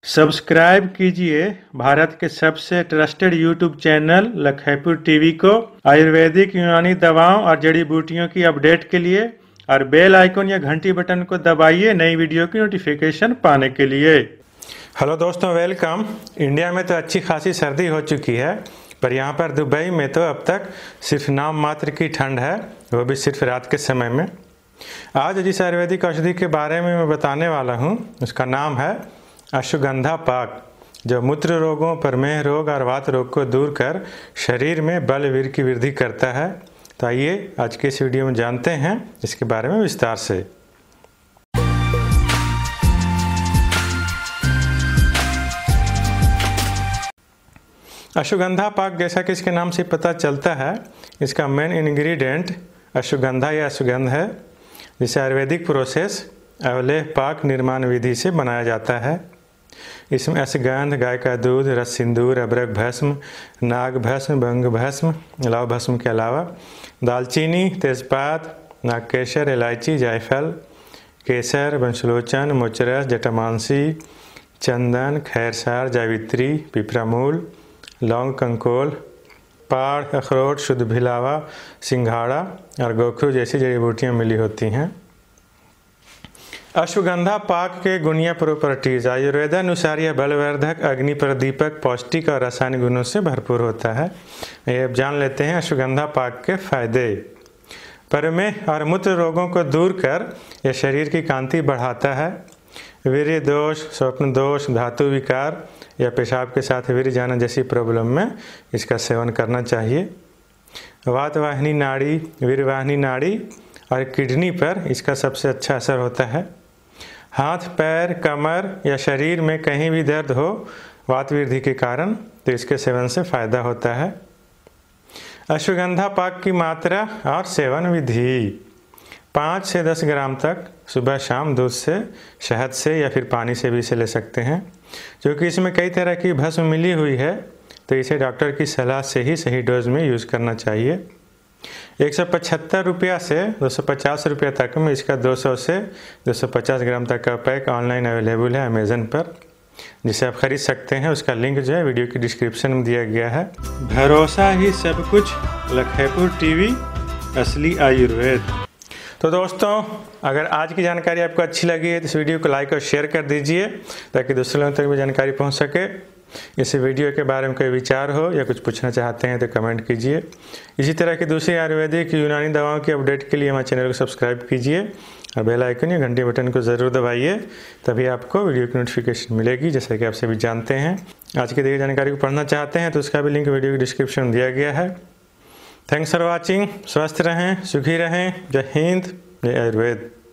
Subscribe कीजिए भारत के सबसे trusted YouTube channel Lakhaipur TV को आयुर्वेदिक यूनानी दवाओं और जड़ी बूटियों की अपडेट के लिए और बेल आइकन या घंटी बटन को दबाइए नई वीडियो की नोटिफिकेशन पाने के लिए। हेलो दोस्तों, वेलकम। इंडिया में तो अच्छी खासी सर्दी हो चुकी है, पर यहाँ पर दुबई में तो अब तक सिर्फ नाम मात्र की ठंड है, वो भी सिर्फ रात के समय में। आज जिस आयुर्वेदिक औषधि के बारे में मैं बताने वाला हूँ उसका नाम है अश्वगंधा पाक, जो मूत्र रोगों, प्रमेह रोग और वात रोग को दूर कर शरीर में बल वीर की वृद्धि करता है। तो आइए आज के इस वीडियो में जानते हैं इसके बारे में विस्तार से। अश्वगंधा पाक, जैसा कि इसके नाम से पता चलता है, इसका मेन इंग्रेडिएंट अश्वगंधा या अश्वगंध है, जिसे आयुर्वेदिक प्रोसेस अवलेह पाक निर्माण विधि से बनाया जाता है। इसमें अश्वगंध, गाय का दूध, रस सिंदूर, अबरक भस्म, नाग भस्म, भंग भस्म, लव भस्म के अलावा दालचीनी, तेज़पात, नागकेसर, इलायची, जायफल, केसर, वंशलोचन, मोचरस, जटामांसी, चंदन, खैरसार, जावित्री, पिपरामूल, लौंग, कंकोल, पाड़, अखरोट, शुद्ध भिलावा, सिंघाड़ा और गोखरू जैसी जड़ी बूटियाँ मिली होती हैं। अश्वगंधा पाक के गुणीय प्रॉपर्टीज। आयुर्वेदानुसार यह बलवर्धक, अग्नि प्रदीपक, पौष्टिक और रासायनिक गुणों से भरपूर होता है। ये अब जान लेते हैं अश्वगंधा पाक के फायदे। प्रमेह और मूत्र रोगों को दूर कर यह शरीर की कांति बढ़ाता है। वीर्य दोष, स्वप्न दोष, धातु विकार या पेशाब के साथ वीर्य जाना जैसी प्रॉब्लम में इसका सेवन करना चाहिए। वातवाहिनी नाड़ी, वीर्यवाहिनी नाड़ी और किडनी पर इसका सबसे अच्छा असर होता है। हाथ, पैर, कमर या शरीर में कहीं भी दर्द हो वात वृद्धि के कारण, तो इसके सेवन से फायदा होता है। अश्वगंधा पाक की मात्रा और सेवन विधि। 5 से 10 ग्राम तक सुबह शाम दूध से, शहद से या फिर पानी से भी इसे ले सकते हैं। क्योंकि इसमें कई तरह की भस्म मिली हुई है, तो इसे डॉक्टर की सलाह से ही सही डोज में यूज़ करना चाहिए। 175 रुपया से 250 रुपये तक में इसका 200 से 250 ग्राम तक का पैक ऑनलाइन अवेलेबल है अमेज़न पर, जिसे आप खरीद सकते हैं। उसका लिंक जो है वीडियो की डिस्क्रिप्शन में दिया गया है। भरोसा ही सब कुछ, लखैपुर टीवी, असली आयुर्वेद। तो दोस्तों, अगर आज की जानकारी आपको अच्छी लगी है तो इस वीडियो को लाइक और शेयर कर दीजिए, ताकि दूसरे लोगों तक भी जानकारी पहुंच सके। इस वीडियो के बारे में कोई विचार हो या कुछ पूछना चाहते हैं तो कमेंट कीजिए। इसी तरह की दूसरी आयुर्वेदिक यूनानी दवाओं की अपडेट के लिए हमारे चैनल को सब्सक्राइब कीजिए और बेल आइकन या घंटी बटन को ज़रूर दबाइए, तभी आपको वीडियो की नोटिफिकेशन मिलेगी। जैसा कि आप सभी जानते हैं, आज की दी गई जानकारी को पढ़ना चाहते हैं तो उसका भी लिंक वीडियो की डिस्क्रिप्शन में दिया गया है। Thanks for watching. स्वस्थ रहें, सुखी रहें। जय हिंद, जय आयुर्वेद।